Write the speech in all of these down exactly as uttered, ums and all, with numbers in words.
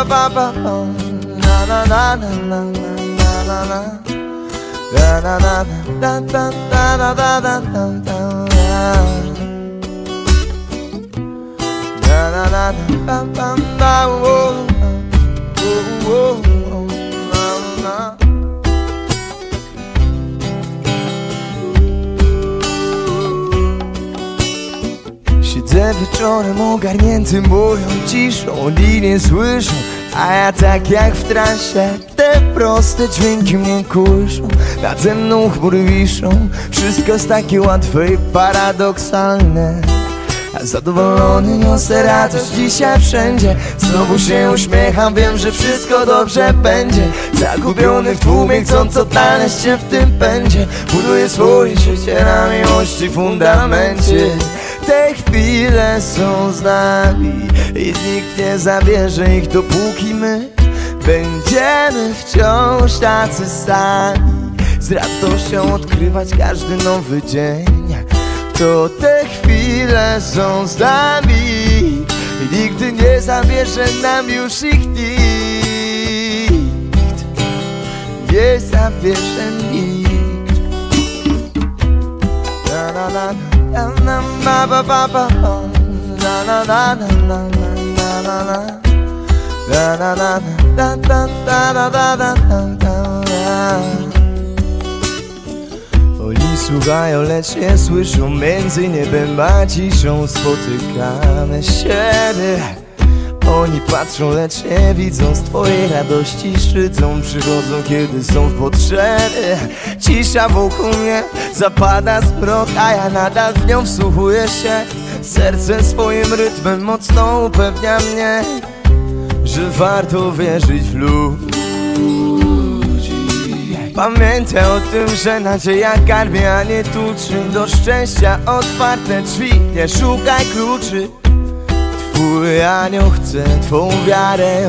ba ba ba. Na na na na na na na na. Da da da da da da da da da da. Da da da da da da. Oh oh oh oh. Na na. Siedzę wieczorem ogarnięty moją ciszą, oni nie słyszą, a ja tak jak w transie. Te proste dźwięki mnie kuszą, nade mną chmury wiszą. Wszystko jest takie łatwe i paradoksalne, a zadowolony niosę radość dzisiaj wszędzie. Znowu się uśmiecham, wiem, że wszystko dobrze będzie. Zagubiony w tłumie, chcąc odnaleźć się w tym pędzie, buduję swoje życie na miłości fundamencie. Te chwile są z nami i nikt nie zabierze ich, dopóki my będziemy wciąż tacy sami. Z radością odkrywać każdy nowy dzień. To te chwile są z nami i nigdy nie zabierze nam już ich nikt. Nie zabierze nikt. Na na na na na na ba ba ba. Na na na na na na na na. Na na na na na na na na na. Oni słuchają, lecz nie słyszą, między niebem a ciszą spotykamy się. Oni patrzą, lecz nie widzą, z twojej radości szydzą. Przychodzą, kiedy są w potrzebie. Cisza wokół mnie zapada zmrok, a ja nadal w nią wsłuchuję się. Serce swoim rytmem mocno upewnia mnie, że warto wierzyć w ludzi. Pamiętaj o tym, że nadzieja karmi, a nie tuczy. Do szczęścia otwarte drzwi, nie szukaj kluczy. Twój anioł chce twą wiarę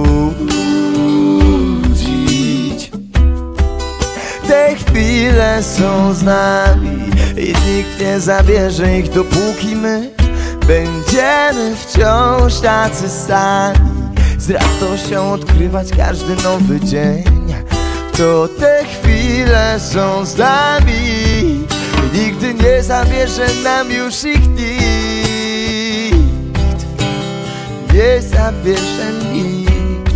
obudzić. Te chwile są z nami i nikt nie zabierze ich, dopóki my będziemy wciąż tacy sami. Z radością odkrywać każdy nowy dzień. To te chwile są z nami i nigdy nie zabierze nam już ich nikt. Nie zabierze nikt.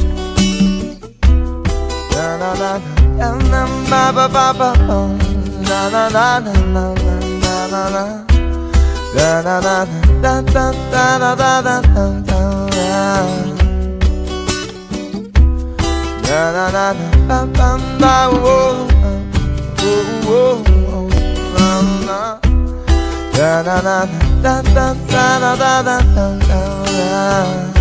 Na na na na na na ba ba ba. Na na na na na na na na. Na na na na na na na na na. Na na na na na na. Oh oh oh oh. Na na na na na na na na na na.